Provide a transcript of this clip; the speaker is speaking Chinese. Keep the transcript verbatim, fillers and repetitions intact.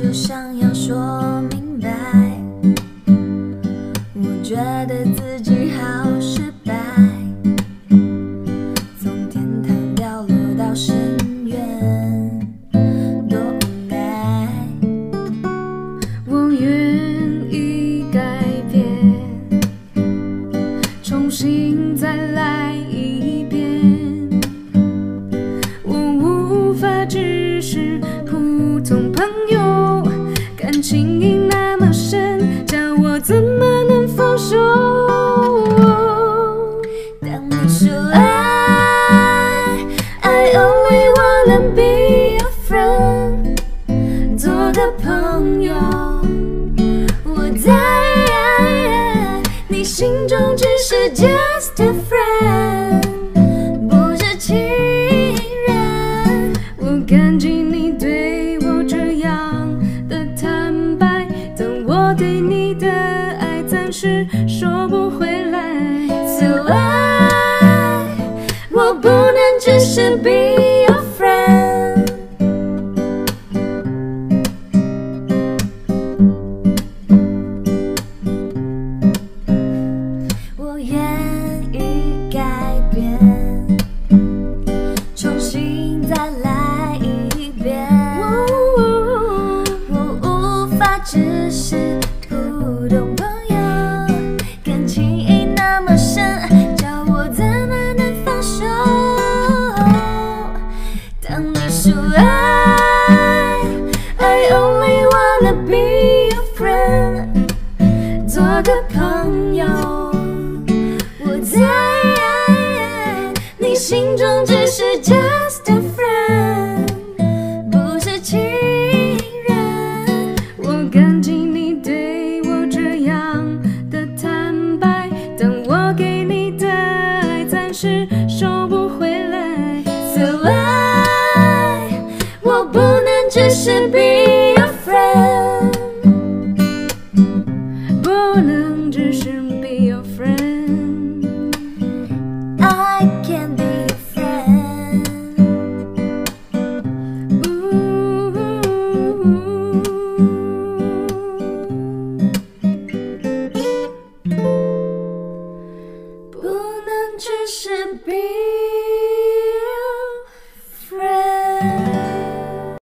就想要说明白，我觉得自己好失败，从天堂掉落到深渊，多无奈。 我愿意改变，重新再来一遍。我无法只是普通朋友，感情已那么深，叫我怎么能放手？ 当你说爱 I only wanna be your friend， 做个朋友，我在你心中只是 just a friend， 不是情人。 我感激你对我这样的坦白，但我对你的爱暂时收不回来。 So I， 我不能只是 be your friend。我愿意改变，重新再来一遍。我无法只是普通朋友，感情已那么深，叫我怎么能放手？当你说爱 I only wanna be your friend， 做个朋友，我在你心中只是 just a friend， 不是情人。 我感激你对我这样的坦白，但我给你的爱暂时收不回来。 So I， 我不能只是 be your friend， 不能只是 be your friend， I can't be your friend。 不能只是 be